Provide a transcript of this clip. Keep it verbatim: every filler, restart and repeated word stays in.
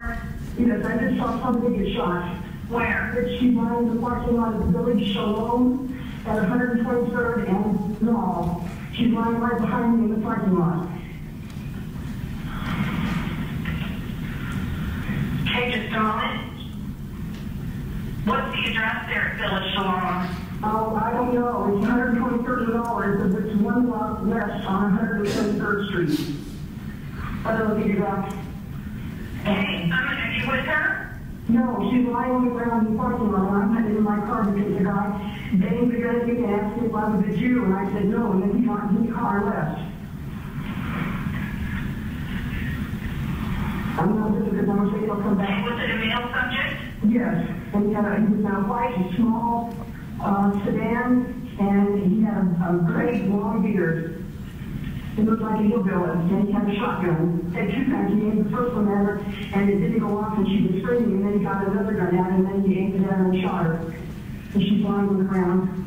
Yes, I just saw somebody get shot. Where? That she lying in the parking lot of the Village Shalom at one hundred twenty-third and Mall. She's lying right behind me in the parking lot. Okay, just a moment. What's the address there at Village Shalom? Oh, I don't know. It's one hundred twenty-third and Mall. It's, it's one block west on one hundred twenty-third Street. I don't know if you got. Okay, um, are you with her? No, she's lying on the ground in the parking lot. I'm heading in my car because the guy banged the gun at me and asked me if I was a Jew, and I said no, and then he got in the car and left. I'm not just because I'm afraid he'll come back. Was it a male subject? Yes, and he, had a, he was in a white, small uh, sedan, and he had a, a great long beard. It looked like a hillbilly, and he had a shotgun. He had two guns. He aimed the first one at her, and it didn't go off, and she was screaming, and then he got another gun out, and then he aimed it at her and shot her. And she's lying on the ground.